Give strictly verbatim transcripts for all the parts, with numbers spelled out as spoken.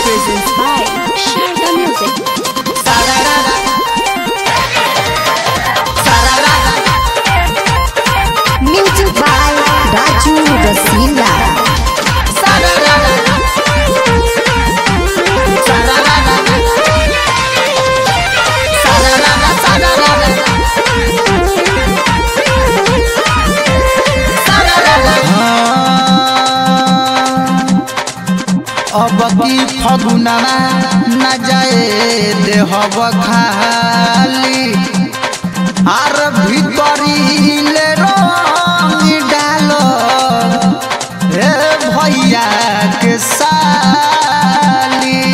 presents by Sharda Music. Music by Raju Rasila. अब की फगुनवा न जाए देहब खाली आर भीतरी ले रंग डालो हे भैया के साली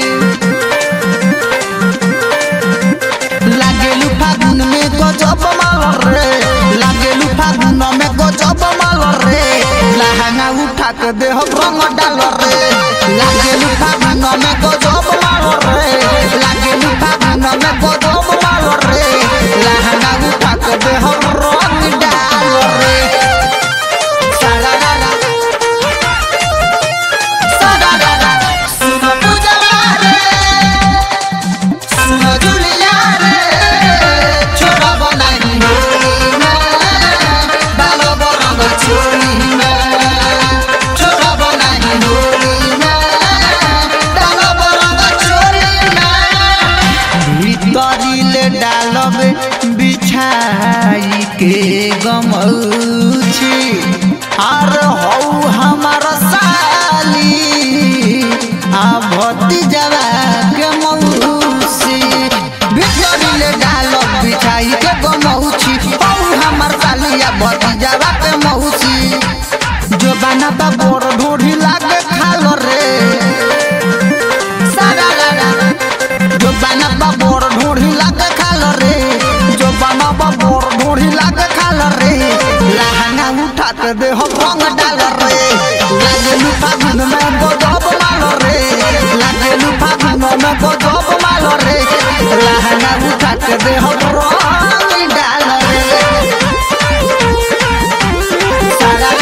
लागेलू फागुन में गजब माल रे लागेलू फागुन में गजब माल रे लहंगा उठा के देह रंग डाल रे लागेलू फागुन में गजब माल रे लागेलू फागुन में गजब माल रे लहंगा उठा के देह रंग डाल रे सारा रा सारा रा सुनो पूजा रे सुनो जुलिया रे छोरा बनाई ना बालो बरंग छोरी ना छोरा बनाई ना बालो बरंग छोरी ना भीतरी ले डालब बिछाई के गमौछी आर हौ हमार साली आ भतीजवा के मौसी भीतरी ले डालब बिछाई के गमौछी हौ हमार साली आ भतीजवा के मौसी जो बना बा बोर ढोढ़ी लागे खाल रे सारा जो बना बा बोर ढोढ़ी लागे खाल रे जो बना बा बोर ढोढ़ी लागे खाल रे लहंगा उठा के दे हो रंग डाल रे लागेलू फागुन में गजब माल रे लागेलू फागुन में गजब माल रे लहंगा उठा के दे हो रंग डाल रे सारा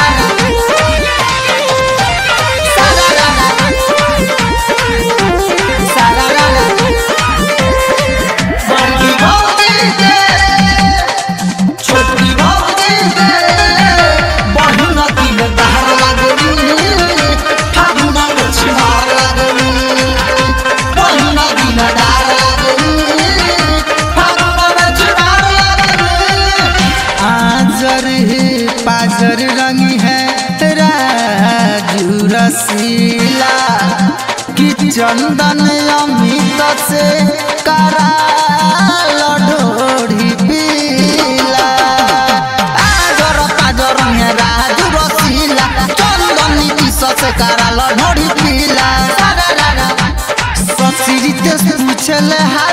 पाजर रंगी है राजू रसीला कि चंदन अमित से करा लडोरी पीला पाजर पाजर है राजू रसीला चंदन नीतीश से करा लडोरी पीला ससुरी ते पूछले